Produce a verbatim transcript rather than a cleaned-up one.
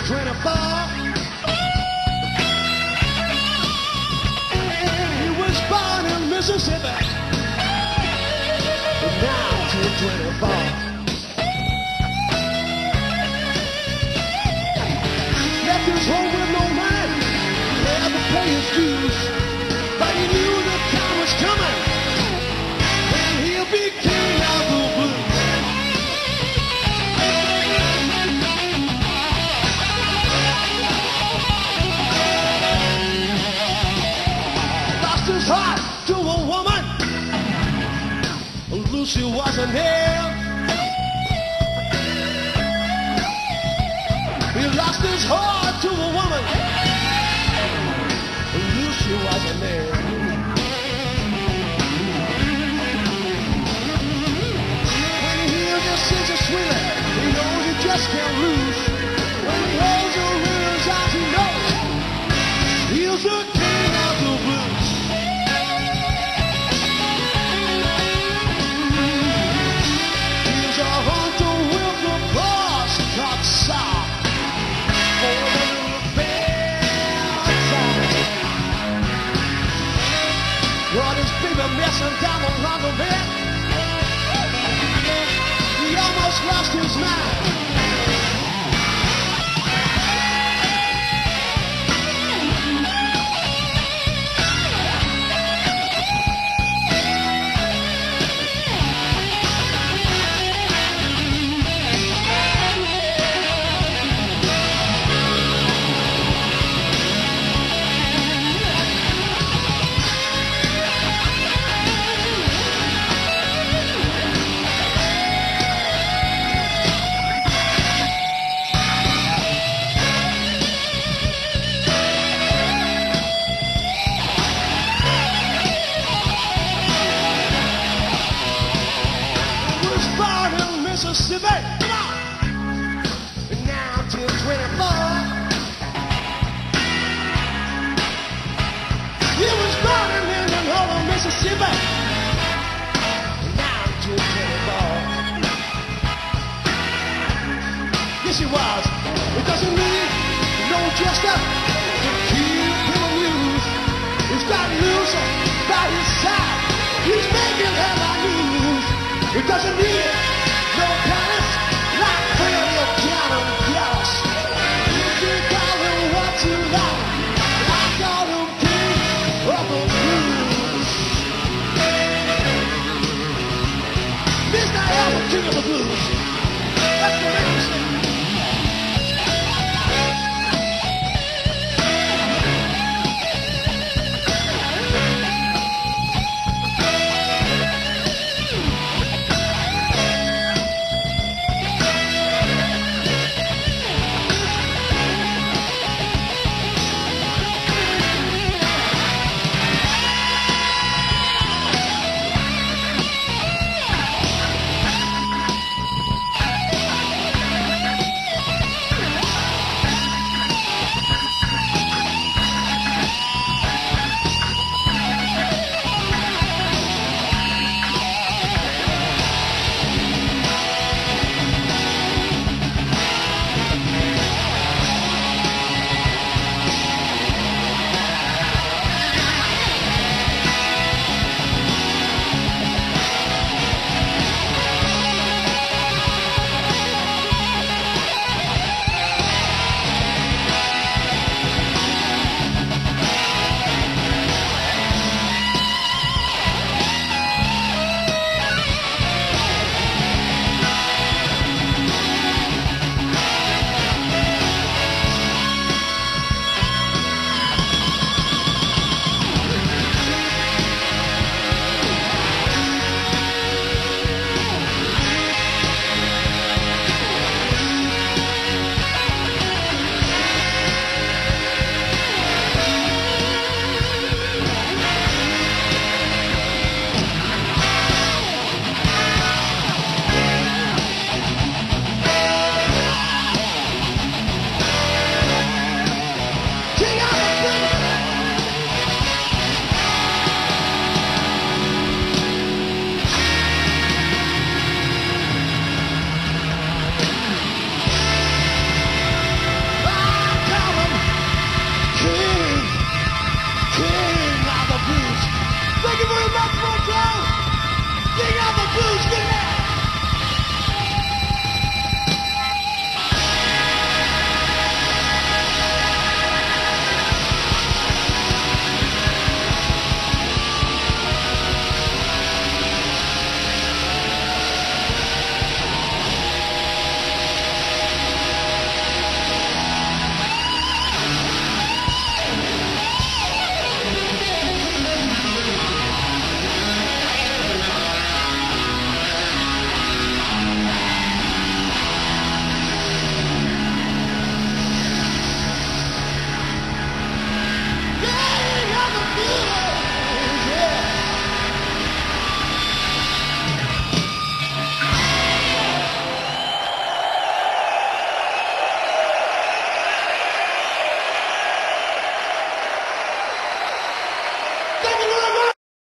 twenty-four. He was born in Mississippi in nineteen twenty-four. Left his home with no money, he had to pay his dues, but he knew the time was coming and he'll be king of the blues. Lost his heart to a woman, Lucy wasn't there. He lost his heart to a woman, Lucy wasn't there. When he hears your sense of sweetly, he knows he just can't lose. When he holds your rivers out, he knows he's the king of the blues. He's a hunter with the crosscut saw. Brought his baby messin down the Laundromat. He almost lost his mind. Mississippi, come on! nineteen twenty-four. He was born in Indianola, Mississippi. nineteen twenty-four. Yes, he was. It doesn't need no jester to keep him amused. He's got Lucy by his side. He's making headline news. It doesn't need it.